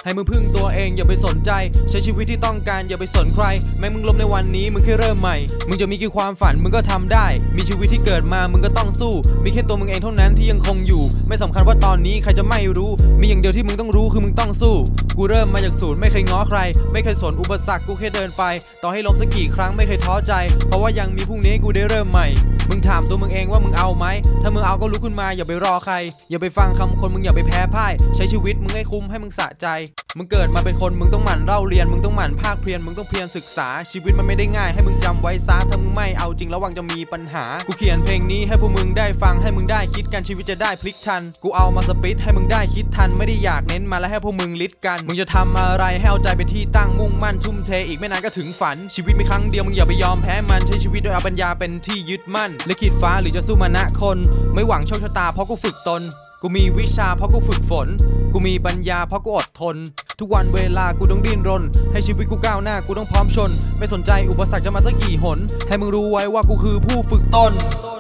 ให้มึงพึ่งตัวเองอย่าไปสนใจใช้ชีวิตที่ต้องการอย่าไปสนใครแม้มึงล้มในวันนี้มึงแค่เริ่มใหม่มึงจะมีกี่ความฝันมึงก็ทำได้มีชีวิตที่เกิดมามึงก็ต้องสู้มีแค่ตัวมึงเองเท่านั้นที่ยังคงอยู่ไม่สำคัญว่าตอนนี้ใครจะไม่รู้มีอย่างเดียวที่มึงต้องรู้คือมึงต้องสู้กูเริ่มมาจากศูนย์ไม่เคยง้อใครไม่เคยสนอุปสรรคกูแค่เดินไปต่อให้ล้มสักกี่ครั้งไม่เคยท้อใจเพราะว่ายังมีพรุ่งนี้กูได้เริ่มใหม่มึงถามตัวมึงเองว่ามึงเอาไหมถ้ามึงเอาก็ลุกขึ้นมาอย่าไปรอใครอย่าไปฟังคำคนมึงอย่าไปแพ้พ่ายใช้ชีวิตมึงให้คุ้มให้มึงสะใจมึงเกิดมาเป็นคนมึงต้องหมั่นเล่าเรียนมึงต้องหมั่นภาคเพียรมึงต้องเพียรศึกษาชีวิตมันไม่ได้ง่ายให้มึงจำไว้ซะถ้ามึงไม่เอาจริงระวังจะมีปัญหากูเขียนเพลงนี้ให้พวกมึงได้ฟังให้มึงได้คิดกันชีวิตจะได้พลิกทันกูเอามาสปิดให้มึงได้คิดทันไม่ได้อยากเน้นมาแล้วให้พวกมึงลิดกันมึงจะทำอะไรให้เอาใจเป็นที่ตั้งมุ่งมั่นทุ่มเทอีกไม่นานก็ถึงฝันชีวิตมีครั้งเดียวมึงอย่าไปยอมแพ้มันใช้ชีวิตโดยเอาปัญญาเป็นที่ยึดมั่นลิขิตฟ้าหรือจะสู้มานะคนไม่หวังโชคชะตาเพราะกูฝึกตนกูมีวิชาเพราะกูฝึกฝนกูมีปัญญาเพราะกูอดทนทุกวันเวลากูต้องดิ้นรนให้ชีวิตกูก้าวหน้ากูต้องพร้อมชนไม่สนใจอุปสรรคจะมาสักกี่หนให้มึงรู้ไว้ว่ากูคือผู้ฝึกตน